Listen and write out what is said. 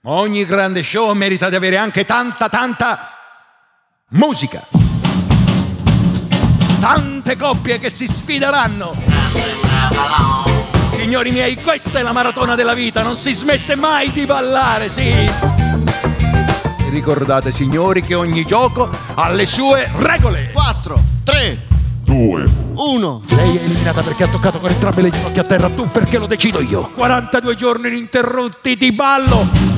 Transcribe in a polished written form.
Ogni grande show merita di avere anche tanta musica. Tante coppie che si sfideranno. Signori miei, questa è la maratona della vita, non si smette mai di ballare, sì. Ricordate, signori, che ogni gioco ha le sue regole. 4, 3, 2, 1. Lei è eliminata perché ha toccato con entrambe le ginocchia a terra, tu perché lo decido io. 42 giorni ininterrotti di ballo.